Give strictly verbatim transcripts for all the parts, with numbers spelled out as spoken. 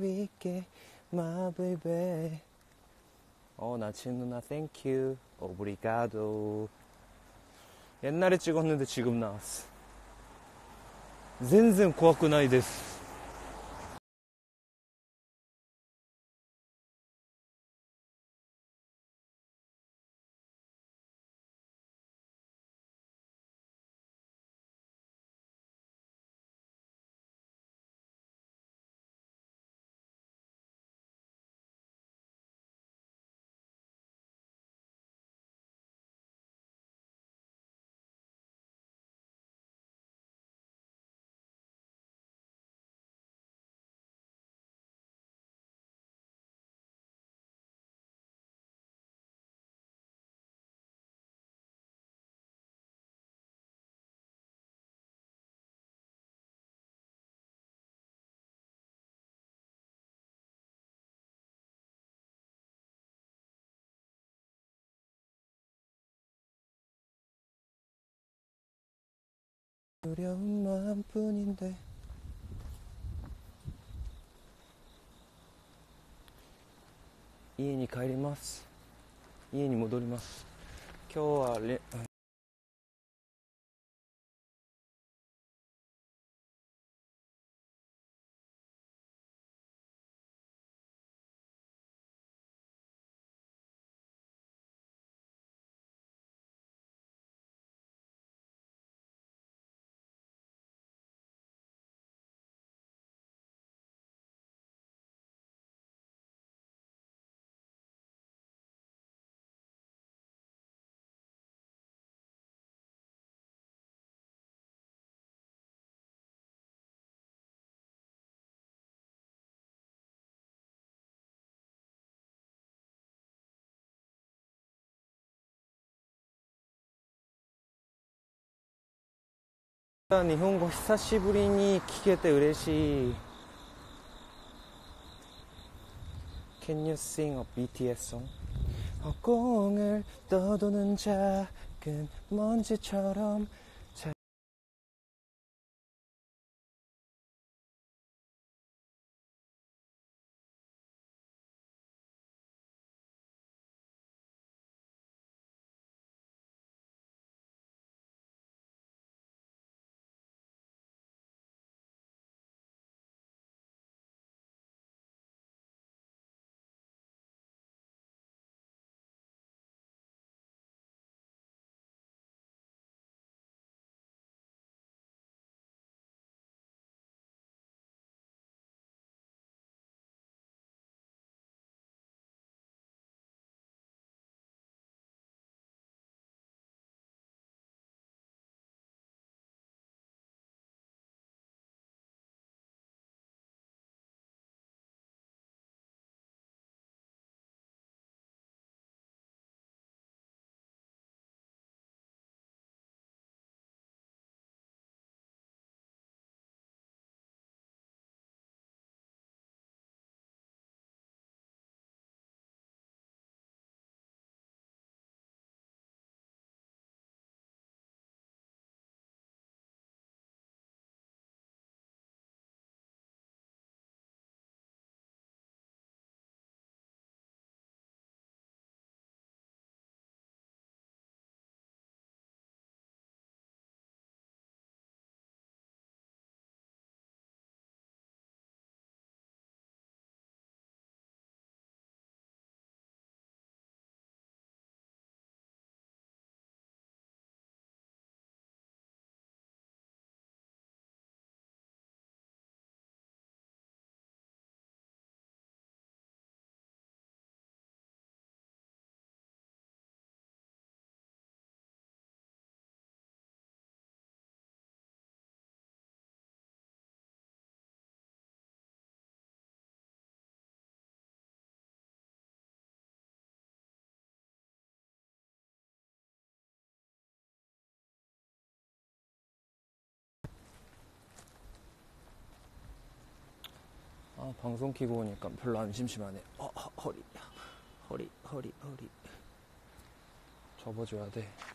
있게 my baby. 어 나치 누나 땡큐 오브리가도. 옛날에 찍었는데 지금 나왔어. 젠젠 고와쿠나이 데스. 두려운 마음뿐인데 이에に 帰ります。家に戻ります。今日はレ日本語久しぶりに聞けて嬉しい。 Can you sing a 비티에스 song? 허공을 떠도는 작은 먼지처럼 아, 방송 키고 오니까 별로 안 심심하네. 어, 허, 허리, 허리, 허리, 허리. 접어줘야 돼.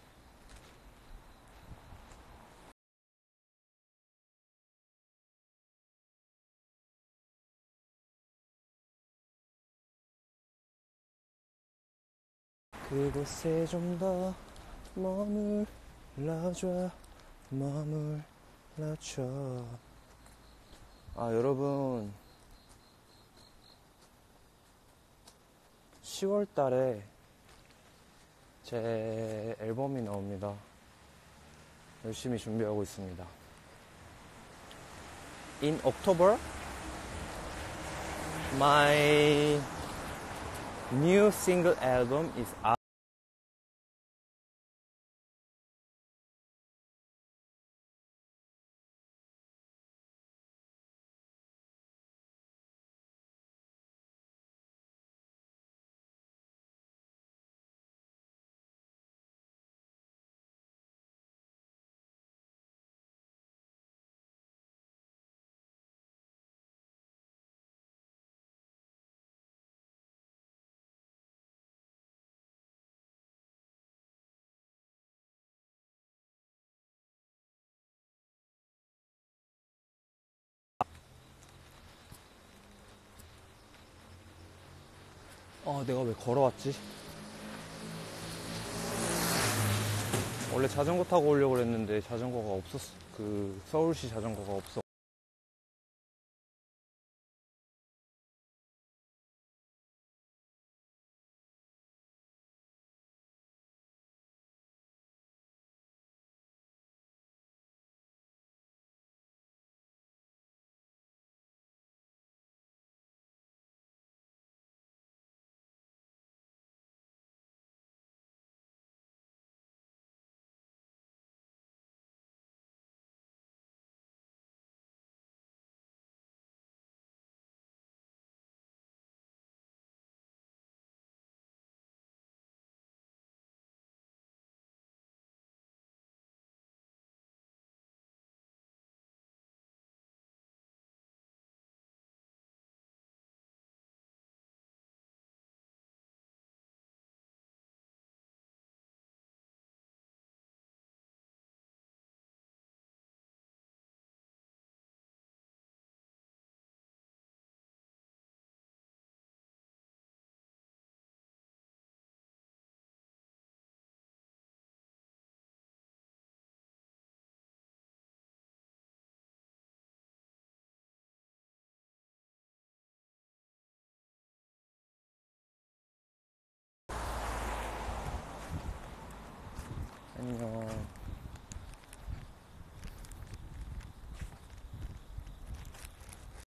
그곳에 좀 더 머물러줘, 머물러줘. 아, 여러분, 시월 달에 제 앨범이 나옵니다. 열심히 준비하고 있습니다. In October, my new single album is out. 아, 내가 왜 걸어왔지? 원래 자전거 타고 오려고 그랬는데 자전거가 없었어. 그 서울시 자전거가 없어. 안녕.